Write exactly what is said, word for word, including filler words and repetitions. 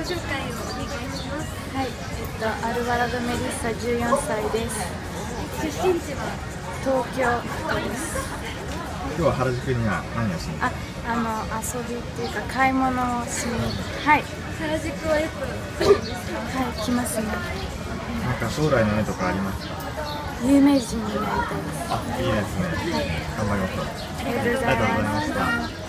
紹介をお願いします。 はい、えっとアルバラドメリッサじゅうよんさいです。 出身地は東京です。 今日は原宿には何をしに？ あ、あの遊びっていうか買い物をしに、はい。 原宿はよく来るんですか？ はい、来ますね。 なんか将来の夢とかありますか？ 有名人になりたいです。 あ、いいですね。 はい、 頑張りましょう。 ありがとうございました。